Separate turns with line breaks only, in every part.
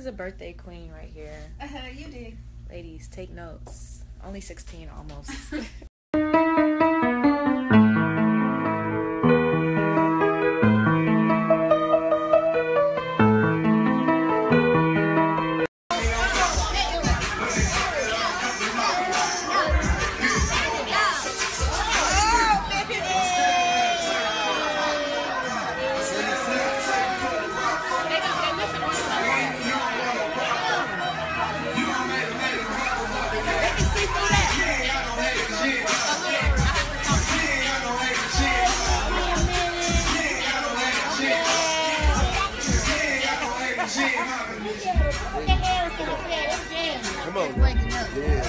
is a birthday queen right here.
You did.
Ladies, take notes. Only 16 almost.
Come on. Yeah.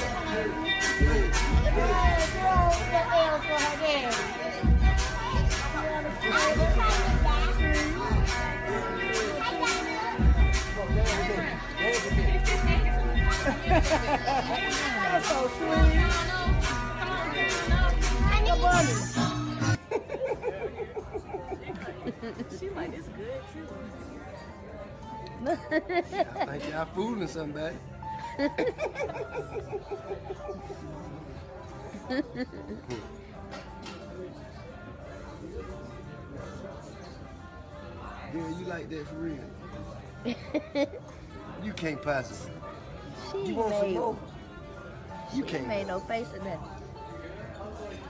That's so sweet. Come on.
She like, it's good too.
I think y'all fooling somebody. Yeah, you like that for real. You can't possibly.
She
You want some
made,
more? You
she
can't.
made no face in that.